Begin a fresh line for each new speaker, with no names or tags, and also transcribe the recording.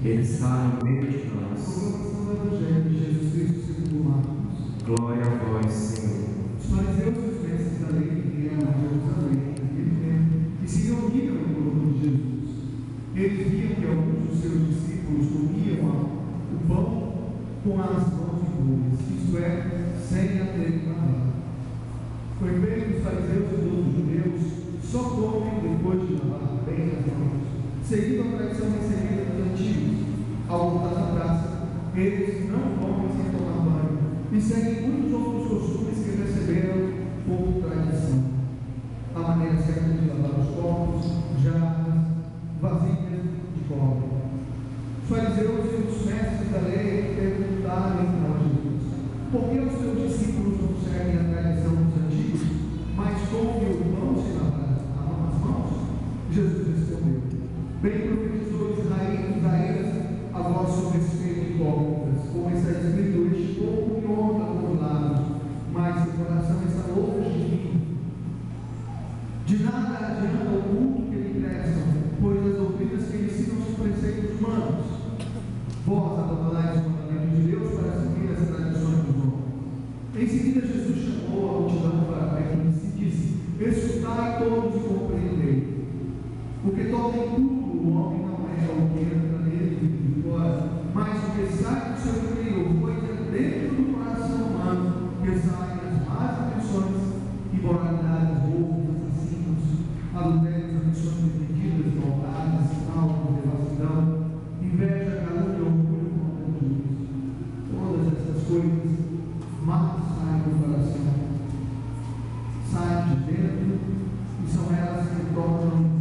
Ele está no meio de nós.
Proclamação do Evangelho de Jesus Cristo segundo Marcos.
Glória a vós, Senhor.
Os fariseus e os mestres da lei vieram a Jerusalém naquele tempo e se reuniram em torno de Jesus. Eles viam que alguns dos seus discípulos comiam o pão com as mãos impuras, isto é, sem a terem lavado. Foi bem que os fariseus e os judeus só comem depois de lavar bem as mãos, seguindo a tradição recebida dos antigos. Ao voltar da praça, eles não comem sem tomar banho e seguem muitos outros costumes que receberam por tradição. A maneira certa de lavar os copos, jarras, vasilhas de cobre. Os fariseus e os mestres da lei perguntaram então a Jesus: por que os seus discípulos não seguem a tradição dos antigos, mas comem o pão sem lavar as mãos? Jesus respondeu: bem profetizou Isaías a vosso respeito, hipócritas, como está escrito: este povo me honra com os lábios, mas o coração está longe de mim. De nada adianta o culto que lhe prestam, pois as doutrinas que ensinam são preceitos humanos. Vós abandonais o mandamento de Deus para seguir as tradições dos homens. Em seguida, Jesus chamou a multidão para perto de si e disse: escutai todos e compreendei. O que toca em tudo o homem não é o que entra nele e de fora, mas o que sai do seu interior, pois é dentro do coração humano que saem as más intenções, imoralidades, roubos, assassinos, adultérios, ambições desmedidas, maldades, almas, devassidão, inveja, calúnia, orgulho, conteúdos. Todas essas coisas mal saem do coração, saem de dentro e são elas que tornam